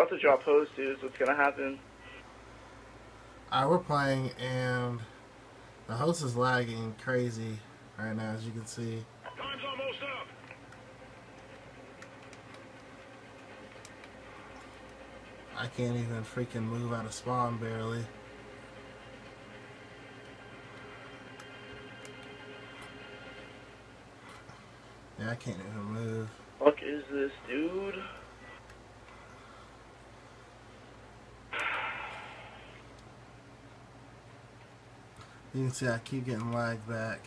about to drop host, dude. What's gonna happen? We're playing, and the host is lagging crazy right now, as you can see. Time's almost up. I can't even freaking move out of spawn barely. Yeah, I can't even move. Fuck is this, dude? You can see I keep getting lagged back.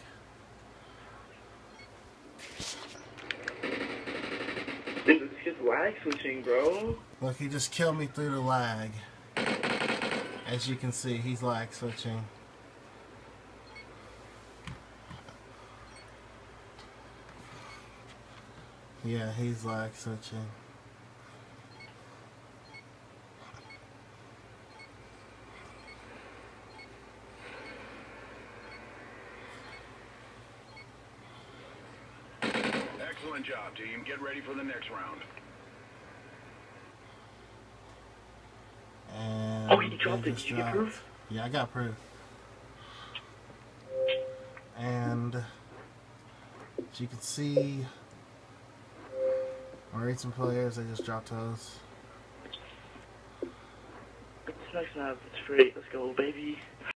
Dude, this kid's lag switching, bro. Look, he just killed me through the lag. As you can see, he's lag switching. Yeah, he's lag switching. Excellent job, team. Get ready for the next round. And Oh, he dropped it. Did you get proof? Yeah, I got proof. And as you can see, our recent players, they just dropped hosts. It's next map. It's free. Let's go, baby.